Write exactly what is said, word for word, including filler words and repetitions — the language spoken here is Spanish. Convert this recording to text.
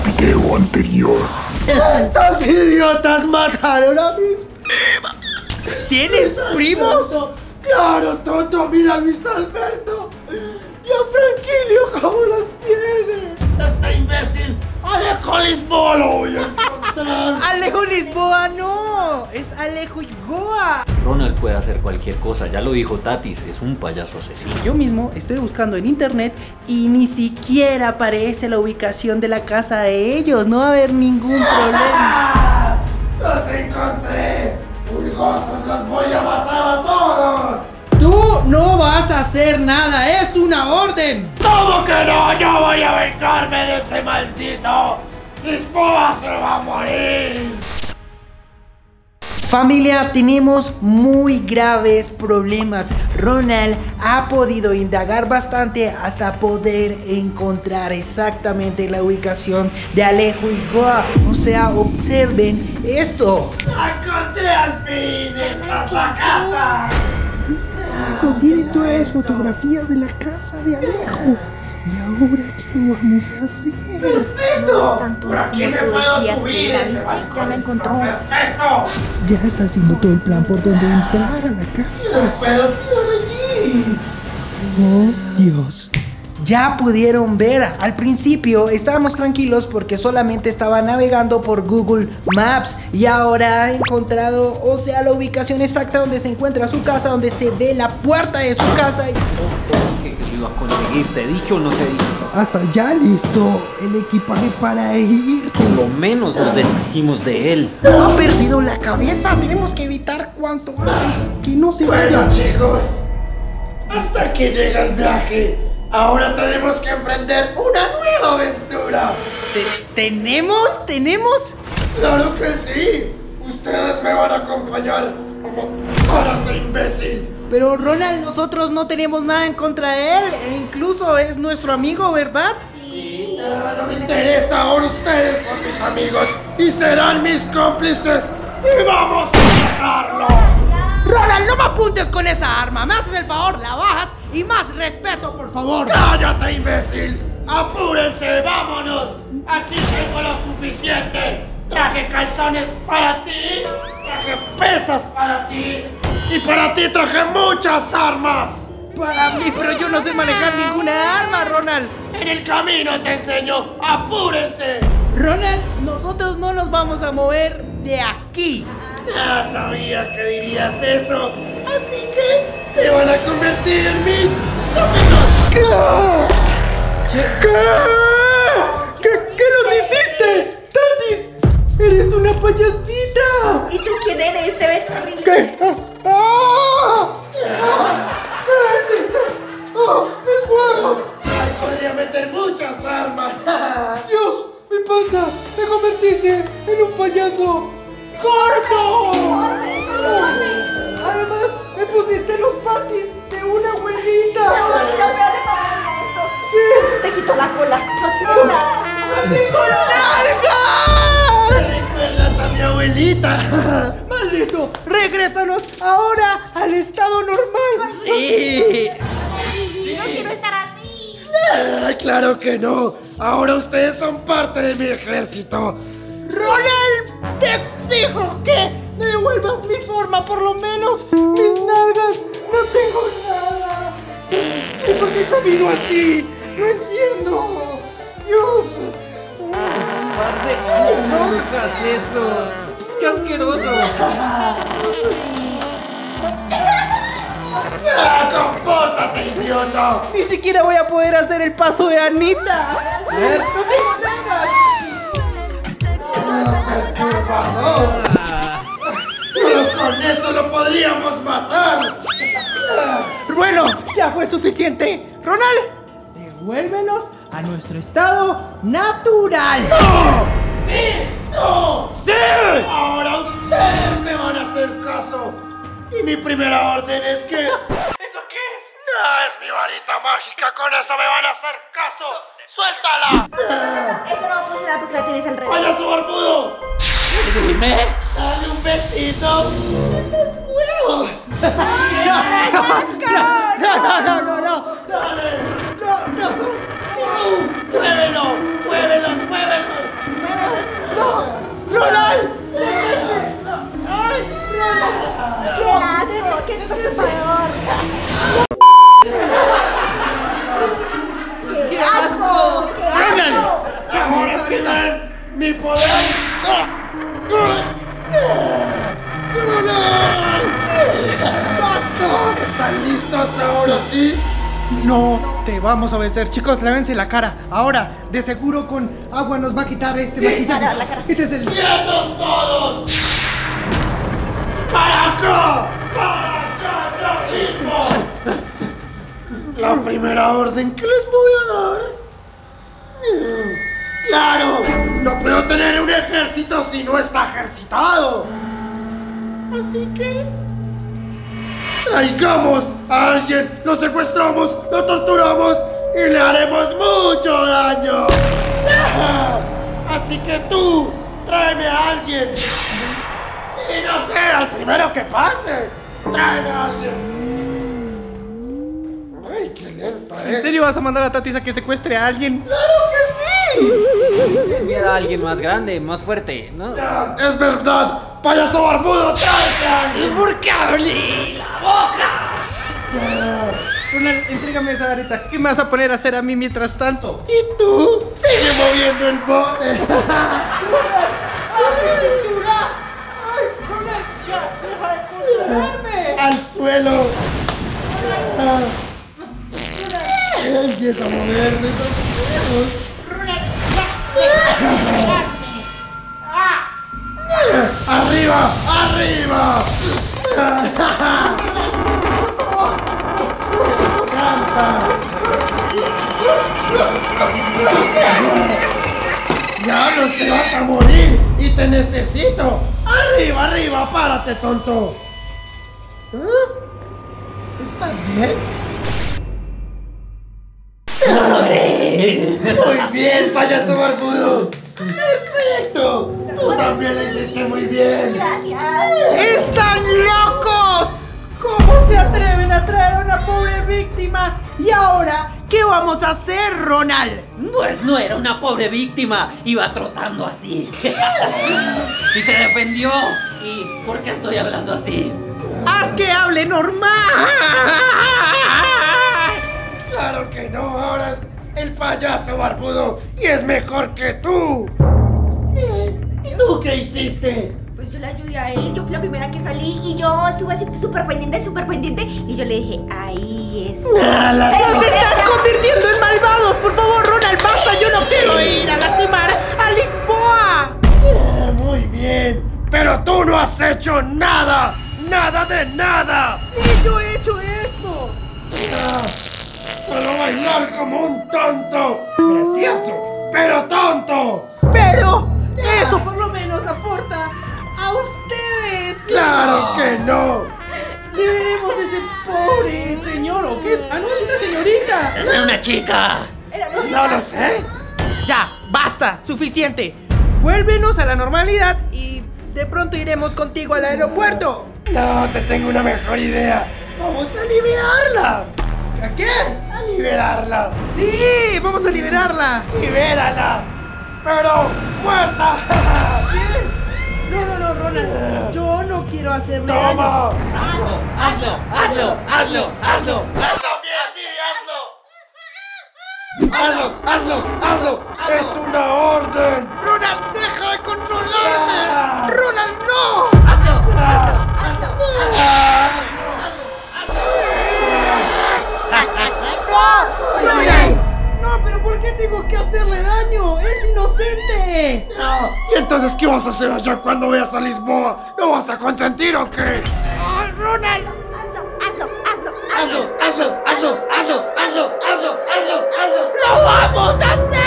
video anterior. ¡Estos idiotas mataron a mis primas! ¿Tienes primos? ¡Claro, tonto! ¡Mira a Luis Alberto! ¡Y a Franquilio cómo los tiene! ¡Este imbécil! ¡Alejo Lisboa lo voy a encontrar! ¡Alejo Lisboa no! ¡Es Alejo Lisboa! Ronald puede hacer cualquier cosa, ya lo dijo Tatis, es un payaso asesino. Yo mismo estoy buscando en internet y ni siquiera aparece la ubicación de la casa de ellos. No va a haber ningún problema. ¡Los encontré! ¡Pulgosos, los voy a matar a todos! Tú no vas a hacer nada, es una orden. ¿Cómo que no? ¡Yo voy a vengarme de ese maldito! ¡Lisboa se va a morir! Familia, tenemos muy graves problemas. Ronald ha podido indagar bastante hasta poder encontrar exactamente la ubicación de Alejo Lisboa. O sea, observen esto. ¡La encontré al fin! ¡Esta es la casa! Eso, tiene todas las fotografías de la casa de Alejo. ¿Y ahora qué vamos a hacer? ¡Perfecto! Tanto ¿Pero a quién me como tú puedo decías subir? que la Ese viste, balcón ya la está encontró. ¡Perfecto! Ya está haciendo todo el plan por donde entrar a la casa. ¡Los puedo tirar allí! Oh, Dios. Ya pudieron ver, al principio estábamos tranquilos porque solamente estaba navegando por Google Maps y ahora ha encontrado, o sea, la ubicación exacta donde se encuentra su casa, donde se ve la puerta de su casa. Y... Te dije que lo iba a conseguir, ¿te dije o no te dije? Hasta ya listo el equipaje para irse. Por lo menos nos deshicimos de él. No ha perdido la cabeza, tenemos que evitar cuanto antes. Que no se Bueno, vaya. chicos, hasta aquí llega el viaje. Ahora tenemos que emprender una nueva aventura. Te- ¿Tenemos? ¿Tenemos? ¡Claro que sí! Ustedes me van a acompañar como para ese imbécil. Pero Ronald, nosotros no tenemos nada en contra de él, e incluso es nuestro amigo, ¿verdad? Ya no me interesa, ahora ustedes son mis amigos y serán mis cómplices. ¡Y vamos a matarlo! Ronald, no me apuntes con esa arma, me haces el favor, la bajas y más respeto, por favor. ¡Cállate, imbécil! ¡Apúrense, vámonos! Aquí tengo lo suficiente. Traje calzones para ti, traje pesas para ti y para ti traje muchas armas. Para mí, pero yo no sé manejar ninguna arma, Ronald. En el camino te enseño, apúrense. Ronald, nosotros no nos vamos a mover de aquí. Ya sabía que dirías eso, así que se van a convertir en mis amigos. ¿Qué? ¿Qué? ¿Qué nos hiciste? ¡Tatis! ¡Eres una payasita! ¿Y tú quién eres? Te ves horrible. ¿Qué? ¡Ah! ¿Qué es esto? ¡Oh, el juego! Ahí podría meter muchas armas. ¡Dios! ¡Mi panza! ¡Me convertiste en un payaso gordo! Además, me pusiste los patis de una abuelita. Te quito la cola. No tienes nada. ¿Me recuerdas a mi abuelita? ¡Maldito! ¡Regrésanos ahora al estado normal! ¡Sí! No quiero estar así. Ay, claro que no. Ahora ustedes son parte de mi ejército. ¡Ronald! ¡Te exijo que me devuelvas mi forma, por lo menos mis nalgas! ¡No tengo nada! ¿Y por qué camino así? ¡No entiendo! ¡Dios! No hagas eso. ¡Qué asqueroso! ¡Ah, compórtate, idiota! ¡Ni siquiera voy a poder hacer el paso de Anita! ¡No tengo nada! ¡Perturbador! ¡Solo con eso lo podríamos matar! Bueno, ya fue suficiente. Ronald, devuélvenos a nuestro estado natural. ¡No! ¡Sí! ¡No! ¡Sí! Ahora ustedes me van a hacer caso. Y mi primera orden es que... ¿Eso qué es? No, es mi varita mágica. Con eso me van a hacer caso. ¡Suéltala! Eso no va a funcionar porque la tienes al revés. ¡Payaso barbudo! Dime. ¡Dale un besito en los huevos! No, no, no, no, no. ¡Dale! ¡No, no! ¡Muévelo! ¡Muévelos, muévelos! tienen mi poder. ¿Están listos ahora sí? No te vamos a vencer, chicos, lávense la cara. Ahora, de seguro con agua nos va a quitar este maquillaje. para la cara. Este es el... ¡Quietos todos! ¡Para acá! ¡Para acá ya mismo! La primera orden que les voy a dar. ¡Claro! No puedo tener un ejército si no está ejercitado. Así que... traigamos a alguien, lo secuestramos, lo torturamos y le haremos mucho daño. Así que tú, tráeme a alguien. Sí, no sé, al primero que pase. Tráeme a alguien. Ay, qué lenta, ¿eh? ¿En serio vas a mandar a Tatis a que secuestre a alguien? ¡Claro que sí! Enviar a alguien más grande, más fuerte, ¿no? Ya, es verdad, payaso barbudo, tráete a alguien. ¿Por qué abrí la boca? Ronald, entrégame esa varita. ¿Qué me vas a poner a hacer a mí mientras tanto? ¿Y tú? Sigue moviendo el bote. Al suelo. Ah. Empieza a moverme. ¡Arriba! ¡Arriba! ¡Ya no te vas a morir! ¡Y te necesito! ¡Arriba, arriba! ¡Párate, tonto! ¿Ah? ¿Estás bien? ¡Muy bien, payaso barbudo! ¡Perfecto! ¡Tú también lo hiciste muy bien! Gracias. ¡Están locos! ¿Cómo se atreven a traer a una pobre víctima? ¿Y ahora qué vamos a hacer, Ronald? Pues no era una pobre víctima, iba trotando así. Y se defendió. ¿Y por qué estoy hablando así? ¡Haz que hable normal! ¡Claro que no! Ahora es el payaso barbudo y es mejor que tú. ¿Y tú qué hiciste? Pues yo le ayudé a él, yo fui la primera que salí y yo estuve así súper pendiente, súper pendiente y yo le dije, ahí es. Ah, las- ¡Nos estás convirtiendo en malvados! ¡Por favor, Ronald, basta! ¡Yo no quiero ir a lastimar a Lisboa! Ah, muy bien, pero tú no has hecho nada. ¡Nada de nada! ¡Sí, yo he hecho esto! Ah, ¡puedo bailar como un tonto! ¡Gracioso, pero tonto! ¡Pero eso por lo menos aporta a ustedes! ¡Claro que no! ¡Liberemos a ese pobre señor! ¿O qué es? ¡Ah, no, es una señorita! ¡Es una chica! Era una ¡No lo sé! ¡Ya! ¡Basta! ¡Suficiente! Vuélvenos a la normalidad y de pronto iremos contigo al aeropuerto. No, te tengo una mejor idea. ¡Vamos a liberarla! ¿A qué? ¡A liberarla! ¡Sí! ¡Vamos a liberarla! ¡Libérala! ¡Pero muerta! ¿Qué? No, no, no, Ronald. Yo no quiero hacerle daño. ¡Toma! ¡Hazlo! ¡Hazlo! ¡Hazlo! ¡Hazlo! ¡Hazlo! ¡También a ti, hazlo! ¡Hazlo! ¡Hazlo! ¡Hazlo! ¡Es una orden! ¡Ronald, deja de controlarme! Ah. ¡Ronald, no! ¡Hazlo! ¡Ronald! No, pero ¿por qué tengo que hacerle daño? ¡Es inocente! No. ¿Y entonces qué vas a hacer allá cuando veas a Lisboa? ¿No vas a consentir o qué? ¡Oh, Ronald! Hazlo, hazlo, hazlo, ¡Hazlo! ¡Hazlo! ¡Hazlo! ¡Hazlo! ¡Hazlo! ¡Hazlo! ¡Hazlo! ¡Hazlo! ¡Lo vamos a hacer!